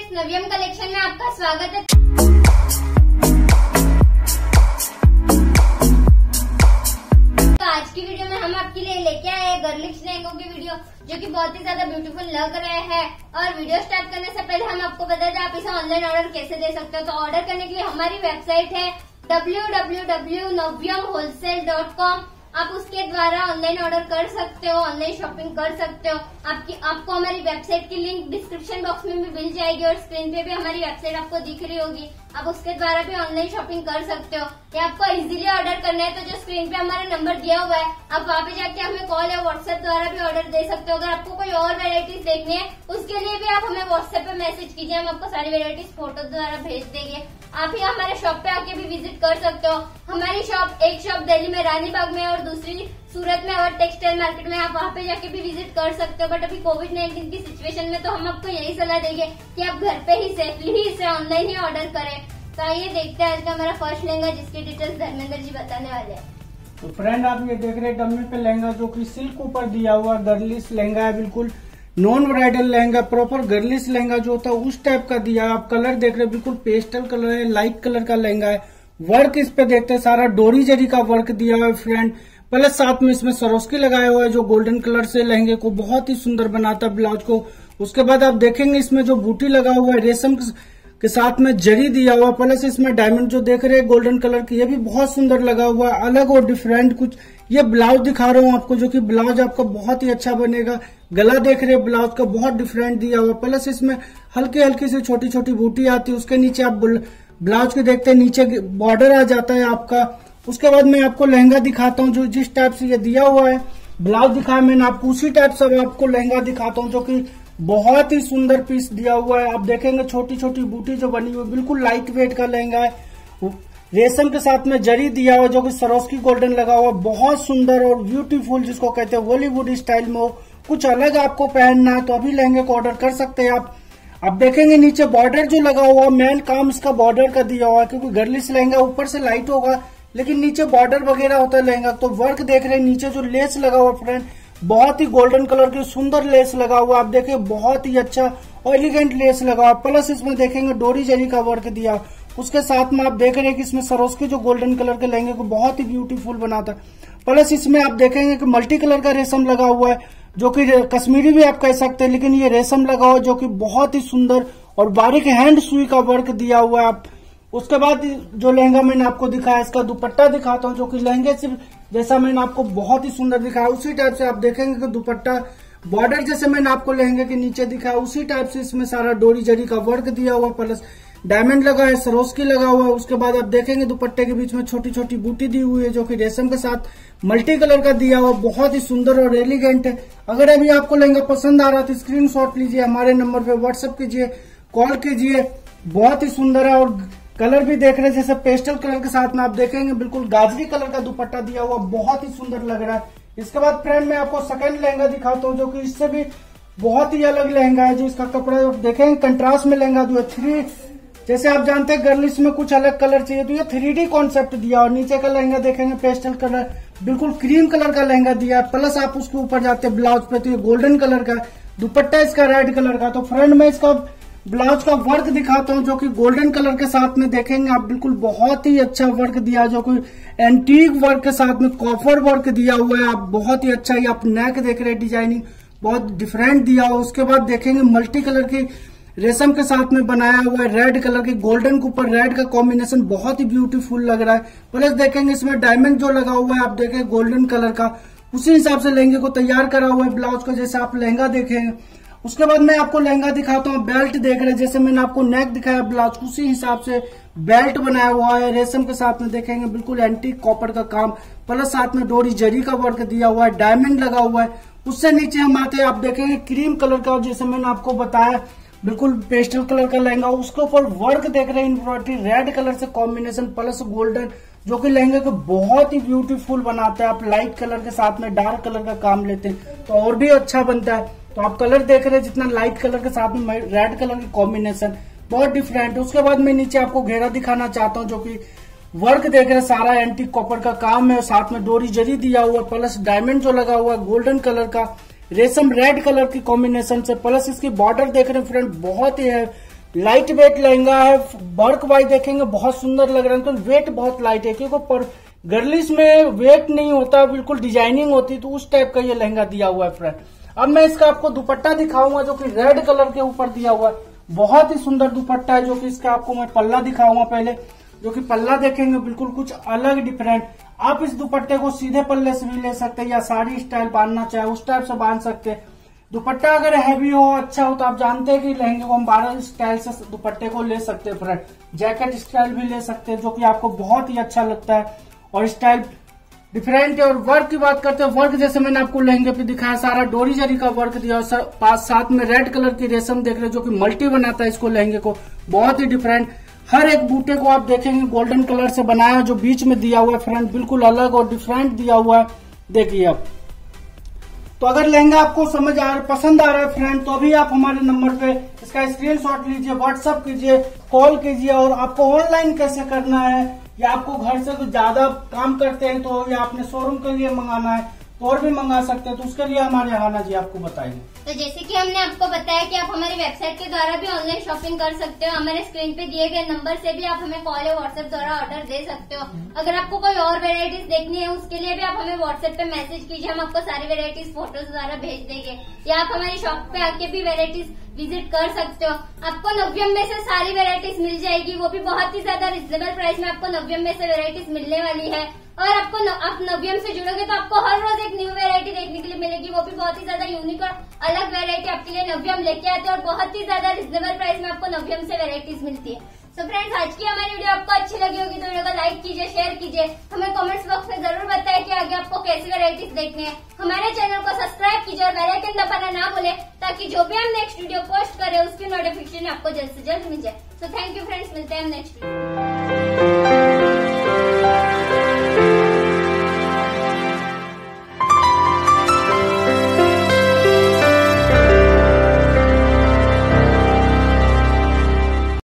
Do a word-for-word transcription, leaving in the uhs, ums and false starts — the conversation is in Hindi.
इस नव्यम कलेक्शन में आपका स्वागत है। तो आज की वीडियो में हम आपके लिए लेके आए हैं गर्लिश लहंगों की वीडियो, जो कि बहुत ही ज्यादा ब्यूटीफुल लग रहे हैं। और वीडियो स्टार्ट करने से पहले हम आपको बता दें आप इसे ऑनलाइन ऑर्डर कैसे दे सकते हो। तो ऑर्डर करने के लिए हमारी वेबसाइट है W W W dot Navyam wholesale dot com. आप उसके द्वारा ऑनलाइन ऑर्डर कर सकते हो, ऑनलाइन शॉपिंग कर सकते हो। आपकी आपको हमारी वेबसाइट की लिंक डिस्क्रिप्शन बॉक्स में भी मिल जाएगी और स्क्रीन पे भी हमारी वेबसाइट आपको दिख रही होगी। आप उसके द्वारा भी ऑनलाइन शॉपिंग कर सकते हो। या आपको इजीली ऑर्डर करना है तो जो स्क्रीन पे हमारा नंबर दिया हुआ है, आप वहाँ पे जाके हमें कॉल या व्हाट्सएप द्वारा भी ऑर्डर दे सकते हो। अगर आपको कोई और वेराइटीज देखनी है उसके लिए भी आप हमें व्हाट्सएप पे मैसेज कीजिए, हम आपको सारी वेराइटीज फोटो द्वारा भेज देंगे। आप ही हमारे शॉप पे आके भी विजिट कर सकते हो। हमारी शॉप एक शॉप दिल्ली में रानी बाग में और दूसरी सूरत में और टेक्सटाइल मार्केट में, आप वहाँ पे जाके भी विजिट कर सकते हो। बट अभी कोविड नाइन्टीन की सिचुएशन में तो हम आपको यही सलाह देंगे कि आप घर पे ही सेफली ही इसे ऑनलाइन ही ऑर्डर करें। तो आइए देखते हैं आज का हमारा फर्स्ट लहंगा, जिसकी डिटेल्स धर्मेंद्र जी बताने वाले हैं। तो फ्रेंड आप ये देख रहे हैं डम्मी पे लहंगा, जो कि सिल्क ऊपर दिया हुआ गर्लिश लहंगा है। बिल्कुल non bridal lehenga, proper girlish lehenga जो होता है उस टाइप का दिया है। आप कलर देख रहे हैं, बिल्कुल पेस्टल कलर है, लाइट कलर का लहंगा है। वर्क इस पे देखते हैं सारा डोरी जरी का वर्क दिया हुआ है फ्रेंड। प्लस साथ में इसमें सरोस्की लगाया हुआ है जो गोल्डन कलर से लहंगे को बहुत ही सुंदर बनाता है ब्लाउज को। उसके बाद आप देखेंगे इसमें जो बूटी लगा हुआ है रेशम के साथ में जरी दिया हुआ, प्लस इसमें डायमंड जो देख रहे हैं गोल्डन कलर की, ये भी बहुत सुंदर लगा हुआ है, अलग और डिफरेंट कुछ। ये ब्लाउज दिखा रहा हूँ आपको, जो कि ब्लाउज आपका बहुत ही अच्छा बनेगा। गला देख रहे हैं ब्लाउज का बहुत डिफरेंट दिया हुआ, प्लस इसमें हल्की हल्की से छोटी छोटी बूटी आती है। उसके नीचे आप ब्लाउज के देखते हैं नीचे बॉर्डर आ जाता है आपका। उसके बाद मैं आपको लहंगा दिखाता हूँ, जो जिस टाइप से ये दिया हुआ है ब्लाउज दिखाया मैंने आपको, उसी टाइप से आपको लहंगा दिखाता हूँ, जो कि बहुत ही सुंदर पीस दिया हुआ है। आप देखेंगे छोटी छोटी बूटी जो बनी हुई, बिल्कुल लाइट वेट का लहंगा है। रेशम के साथ में जरी दिया हुआ, जो कि सरोस्की गोल्डन लगा हुआ, बहुत सुंदर और ब्यूटीफुल, जिसको कहते हैं बॉलीवुड स्टाइल में हो। कुछ अलग आपको पहनना है तो अभी लहंगे को ऑर्डर कर सकते हैं आप। आप देखेंगे नीचे बॉर्डर जो लगा हुआ, मेन काम इसका बॉर्डर का दिया हुआ है, क्योंकि गर्लिश लहंगा ऊपर से लाइट होगा लेकिन नीचे बॉर्डर वगैरह होता है लहंगा। तो वर्क देख रहे हैं नीचे जो लेस लगा हुआ फ्रेंड, बहुत ही गोल्डन कलर की सुंदर लेस लगा हुआ। आप देखिए बहुत ही अच्छा और एलिगेंट लेस लगा हुआ, प्लस इसमें देखेंगे डोरी जरी का वर्क दिया। उसके साथ में आप देख रहे हैं कि इसमें सरोस्की जो गोल्डन कलर के लहंगे को बहुत ही ब्यूटीफुल बनाता है। प्लस इसमें आप देखेंगे कि मल्टी कलर का रेशम लगा हुआ है, जो कि कश्मीरी भी आप कह सकते हैं, लेकिन ये रेशम लगा हुआ जो कि बहुत ही सुंदर और बारीक हैंड सुई का वर्क दिया हुआ है। आप उसके बाद जो लहंगा मैंने आपको दिखाया, इसका दुपट्टा दिखाता हूँ, जो कि लहंगे से जैसा मैंने आपको बहुत ही सुंदर दिखाया उसी टाइप से आप देखेंगे कि दुपट्टा बॉर्डर जैसे मैंने आपको लहंगे के नीचे दिखाया उसी टाइप से इसमें सारा डोरी जरी का वर्क दिया हुआ, प्लस डायमंड लगा है, सरोस्की लगा हुआ है। उसके बाद आप देखेंगे दुपट्टे के बीच में छोटी छोटी बूटी दी हुई है, जो कि रेशम के साथ मल्टी कलर का दिया हुआ, बहुत ही सुंदर और एलिगेंट है। अगर अभी आपको लहंगा पसंद आ रहा है तो स्क्रीनशॉट लीजिए, हमारे नंबर पे व्हाट्सएप कीजिए, कॉल कीजिए। बहुत ही सुंदर है और कलर भी देख रहे हैं जैसे पेस्टल कलर के साथ में आप देखेंगे बिल्कुल गाजरी कलर का दुपट्टा दिया हुआ, बहुत ही सुंदर लग रहा है। इसके बाद फ्रेंड मैं आपको सेकंड लहंगा दिखाता हूँ, जो कि इससे भी बहुत ही अलग लहंगा है। जो इसका कपड़ा देखेंगे कंट्रास्ट में लहंगा जो है थ्री, जैसे आप जानते हैं गर्लिश में कुछ अलग कलर चाहिए तो ये थ्री डी कॉन्सेप्ट दिया। और नीचे का लहंगा देखेंगे पेस्टल कलर, बिल्कुल क्रीम कलर का लहंगा दिया है। प्लस आप उसके ऊपर जाते हैं ब्लाउज पे तो ये गोल्डन कलर का, दुपट्टा इसका रेड कलर का। तो फ्रेंड मैं इसका ब्लाउज का वर्क दिखाता हूँ, जो कि गोल्डन कलर के साथ में देखेंगे आप, बिल्कुल बहुत ही अच्छा वर्क दिया, जो कि एंटीक वर्क के साथ में कॉपर वर्क दिया हुआ है। आप बहुत ही अच्छा ही आप नेक देख रहे हैं, डिजाइनिंग बहुत डिफरेंट दिया हुआ। उसके बाद देखेंगे मल्टी कलर की रेशम के साथ में बनाया हुआ है, रेड कलर की, गोल्डन के ऊपर रेड का कॉम्बिनेशन बहुत ही ब्यूटीफुल लग रहा है। प्लस देखेंगे इसमें डायमंड जो लगा हुआ है आप देखेंगे गोल्डन कलर का, उसी हिसाब से लहंगे को तैयार करा हुआ है ब्लाउज का, जैसे आप लहंगा देखेंगे। उसके बाद मैं आपको लहंगा दिखाता हूँ, बेल्ट देख रहे हैं जैसे मैंने आपको नेक दिखाया ब्लाउज, उसी हिसाब से बेल्ट बनाया हुआ है रेशम के साथ में देखेंगे, बिल्कुल एंटीक कॉपर का काम, प्लस साथ में डोरी जरी का वर्क दिया हुआ है, डायमंड लगा हुआ है। उससे नीचे हम आते हैं, आप देखेंगे क्रीम कलर का, जैसे मैंने आपको बताया बिल्कुल पेस्टल कलर का लहंगा, उसके ऊपर वर्क देख रहे हैं एम्ब्रॉयडरी रेड कलर से कॉम्बिनेशन, प्लस गोल्डन, जो कि लहंगे को बहुत ही ब्यूटीफुल बनाता है। आप लाइट कलर के साथ में डार्क कलर का काम लेते हैं तो और भी अच्छा बनता है। तो आप कलर देख रहे हैं जितना लाइट कलर के साथ में रेड कलर की कॉम्बिनेशन बहुत डिफरेंट है। उसके बाद मैं नीचे आपको घेरा दिखाना चाहता हूँ, जो कि वर्क देख रहे हैं सारा एंटीक कॉपर का काम है, साथ में डोरी जरी दिया हुआ, प्लस डायमंड जो लगा हुआ है गोल्डन कलर का, रेशम रेड कलर की कॉम्बिनेशन से, प्लस इसकी बॉर्डर देख रहे हैं फ्रेंड बहुत ही है लाइट वेट लहंगा है, वर्क वाइज देखेंगे बहुत सुंदर लग रहा है, तो वेट बहुत लाइट है क्योंकि पर गर्लिश में वेट नहीं होता, बिल्कुल डिजाइनिंग होती, तो उस टाइप का ये लहंगा दिया हुआ है फ्रेंड। अब मैं इसका आपको दुपट्टा दिखाऊंगा जो कि रेड कलर के ऊपर दिया हुआ है, बहुत ही सुंदर दुपट्टा है, जो कि इसका आपको मैं पल्ला दिखाऊंगा पहले, जो कि पल्ला देखेंगे बिल्कुल कुछ अलग डिफरेंट। आप इस दुपट्टे को सीधे पल्ले से भी ले सकते हैं या साड़ी स्टाइल बांधना चाहे उस टाइप से बांध सकते हैं। दुपट्टा अगर हैवी हो, अच्छा हो, तो आप जानते हैं कि लहंगे को हम बारह स्टाइल से दुपट्टे को ले सकते हैं फ्रेंड। जैकेट स्टाइल भी ले सकते हैं जो कि आपको बहुत ही अच्छा लगता है और स्टाइल डिफरेंट है। और वर्क की बात करते हैं, वर्क जैसे मैंने आपको लहंगे पे दिखाया, सारा डोरी जरी का वर्क दिया और पास साथ में रेड कलर की रेशम देख रहे हैं जो कि मल्टी बनाता है इसको लहंगे को, बहुत ही डिफरेंट। हर एक बूटे को आप देखेंगे गोल्डन कलर से बनाया, जो बीच में दिया हुआ है फ्रेंड बिल्कुल अलग और डिफरेंट दिया हुआ है, देखिए आप। तो अगर लहंगा आपको समझ आ रहा पसंद आ रहा है फ्रेंड, तो अभी आप हमारे नंबर पे इसका स्क्रीनशॉट लीजिए, व्हाट्सअप कीजिए, कॉल कीजिए। और आपको ऑनलाइन कैसे करना है, या आपको घर से कुछ ज्यादा काम करते हैं तो या अपने शोरूम के लिए मंगाना है तो और भी मंगा सकते हैं, तो उसके लिए हमारे हाना जी आपको बताएंगे। तो जैसे कि हमने आपको बताया कि आप हमारी वेबसाइट के द्वारा भी ऑनलाइन शॉपिंग कर सकते हो, हमारे स्क्रीन पे दिए गए नंबर से भी आप हमें कॉल या व्हाट्सएप द्वारा ऑर्डर दे सकते हो। अगर आपको कोई और वेराइटीज देखनी है उसके लिए भी आप हमें व्हाट्सएप पे मैसेज कीजिए, हम आपको सारी वेराइटीज फोटोज द्वारा भेज देंगे, या आप हमारी शॉप पे आके भी वेराइटीज विजिट कर सकते हो। आपको नव्यम में से सारी वेराइटीज मिल जाएगी, वो भी बहुत ही ज्यादा रिजनेबल प्राइस में आपको नव्यम में से वेराइटीज मिलने वाली है। और आपको न, आप नव्यम से जुड़ोगे तो आपको हर रोज एक न्यू वेरायटी देखने के लिए मिलेगी, वो भी बहुत ही ज्यादा यूनिक और अलग वेरायटी आपके लिए नव्यम लेके आते हैं और बहुत ही ज्यादा रिजनेबल प्राइस में आपको नव्यम से वेराइटीज मिलती है। सो फ्रेंड्स, आज की हमारी वीडियो आपको अच्छी लगी होगी तो वीडियो को लाइक कीजिए, शेयर कीजिए, हमें कमेंट्स बॉक्स में जरूर बताएं कि आगे आपको कैसी वेराइटीज देखनी है। हमारे चैनल को सब्सक्राइब कीजिए और बेल आइकन दबाना ना भूलें ताकि जो भी हम नेक्स्ट वीडियो पोस्ट करें उसकी नोटिफिकेशन आपको जल्द से जल्द मिल जाए। सो थैंक यू फ्रेंड्स, मिलते हैं हम नेक्स्ट वीडियो।